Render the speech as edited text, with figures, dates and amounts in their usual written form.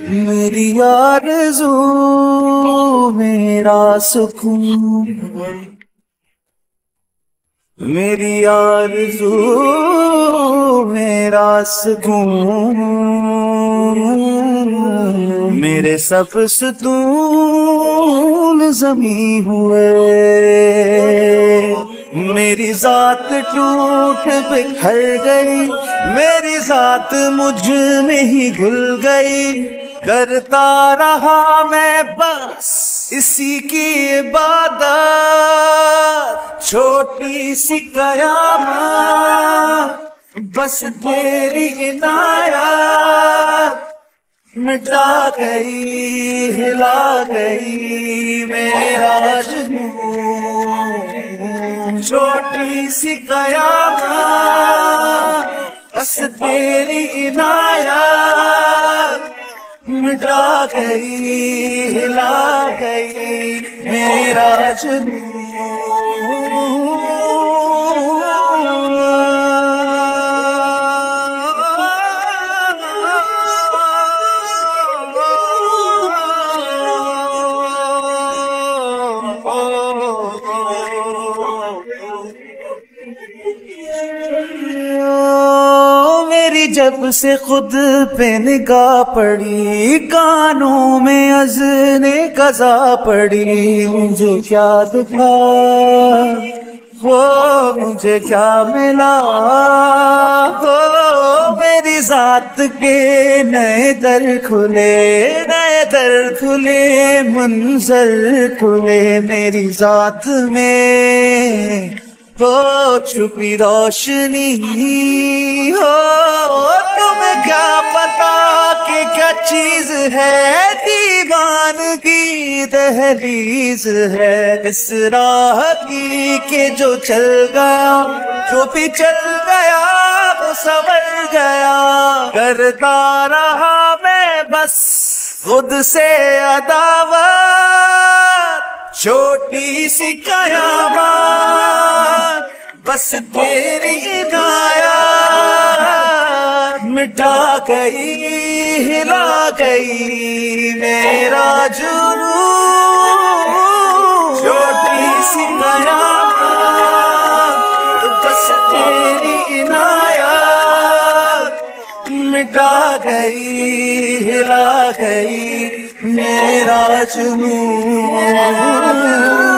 मेरी आरज़ू मेरा सुकून, मेरी आरज़ू मेरा सुकून, मेरे सब सुतून ज़मीं हुए। मेरी जात टूट बिखर गई, मेरी जात मुझ में ही घुल गई। करता रहा मैं बस इसी की इबादत, छोटी सी कयामत बस तेरी इनायत मिटा गई, हिला गई मेरा जुनून। छोटी सी कयामत बस तेरी इनायत मिटा गई, हिला गई मेरा जुनून। मेरी जब से खुद पे निगाह पड़ी, कानों में अज़्ने कज़ा पड़ी। मुझे क्या दिखा वो मुझे क्या मिला, हो मेरी जात के नए दर खुले, नए दर खुले, मंजर खुले मेरी जात में। वो छुपी रोशनी हो, तुम्हें क्या पता कि क्या चीज है, दीवानगी दहलीज है इस राह की के जो चल गया, जो भी चल गया वो संवर गया। करता रहा मैं बस खुद से अदावत, छोटी सी कयामत बस तेरी इनायत मिटा गई, हिला गई मेरा जुनून। छोटी सी कयामत बस तेरी इनायत मिटा गई, हिला गई मेरा जुनून।